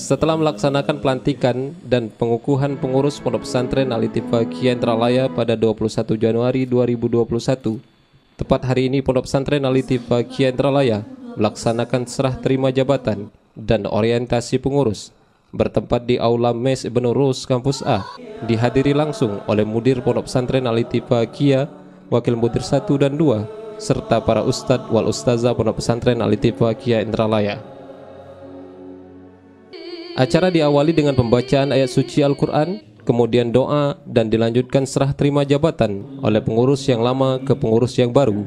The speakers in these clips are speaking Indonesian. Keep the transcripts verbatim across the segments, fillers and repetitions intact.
Setelah melaksanakan pelantikan dan pengukuhan pengurus Pondok Pesantren Al-Ittifaqiyah Indralaya pada dua puluh satu Januari dua ribu dua puluh satu, tepat hari ini Pondok Pesantren Al-Ittifaqiyah Indralaya melaksanakan serah terima jabatan dan orientasi pengurus bertempat di Aula Mes Ibnu Rus Kampus A, dihadiri langsung oleh Mudir Pondok Pesantren Al-Ittifaqiyah, Wakil Mudir satu dan dua, serta para ustadz wal ustazah Pondok Pesantren Al-Ittifaqiyah Indralaya. Acara diawali dengan pembacaan ayat suci Al-Quran, kemudian doa, dan dilanjutkan serah terima jabatan oleh pengurus yang lama ke pengurus yang baru.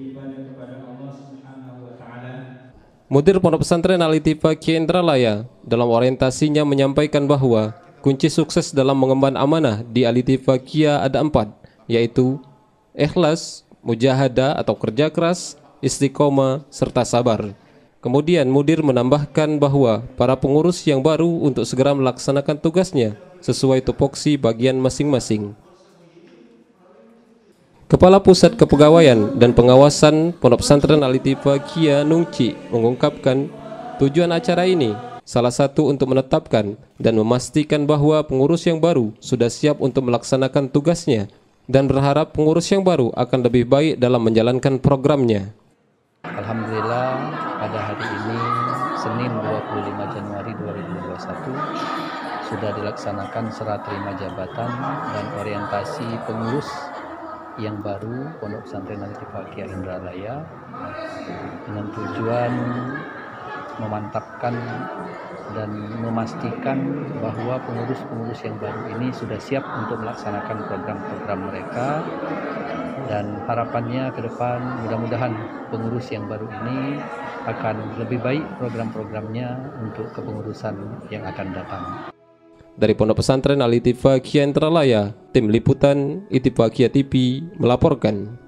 Mudir Pondok Pesantren Al-Ittifaqiyah Indralaya dalam orientasinya menyampaikan bahwa kunci sukses dalam mengemban amanah di Al-Ittifaqiyah ada empat, yaitu ikhlas, mujahadah atau kerja keras, istiqomah, serta sabar. Kemudian Mudir menambahkan bahwa para pengurus yang baru untuk segera melaksanakan tugasnya sesuai tupoksi bagian masing-masing. Kepala Pusat Kepegawaian dan Pengawasan Pondok Pesantren Al-Ittifaqiyah Nungci mengungkapkan tujuan acara ini salah satu untuk menetapkan dan memastikan bahwa pengurus yang baru sudah siap untuk melaksanakan tugasnya dan berharap pengurus yang baru akan lebih baik dalam menjalankan programnya. Alhamdulillah pada hari ini Senin dua puluh lima Januari dua ribu dua puluh satu sudah dilaksanakan serah terima jabatan dan orientasi pengurus yang baru Pondok Pesantren Al-Ittifaqiyah Indralaya dengan tujuan memantapkan dan memastikan bahwa pengurus-pengurus yang baru ini sudah siap untuk melaksanakan program-program mereka, dan harapannya ke depan mudah-mudahan pengurus yang baru ini akan lebih baik program-programnya untuk kepengurusan yang akan datang. Dari Pondok Pesantren Al-Ittifaqiyah Indralaya, tim liputan Ittifaqiyah T V melaporkan.